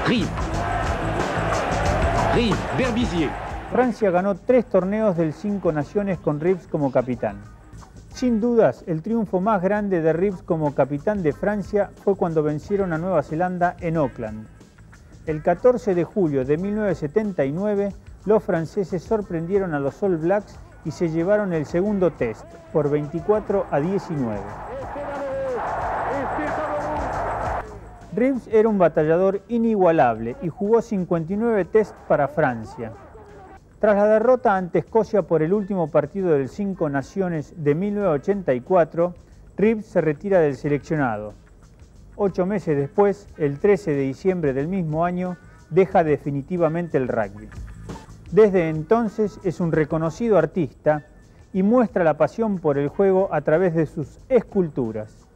Rives. Rives, Berbizier. Francia ganó 3 torneos del 5 Naciones con Rives como capitán. Sin dudas, el triunfo más grande de Rives como capitán de Francia fue cuando vencieron a Nueva Zelanda en Auckland. El 14 de julio de 1979, los franceses sorprendieron a los All Blacks y se llevaron el segundo test por 24-19. Rives era un batallador inigualable y jugó 59 tests para Francia. Tras la derrota ante Escocia por el último partido del 5 Naciones de 1984, Rives se retira del seleccionado. 8 meses después, el 13 de diciembre del mismo año, deja definitivamente el rugby. Desde entonces es un reconocido artista y muestra la pasión por el juego a través de sus esculturas.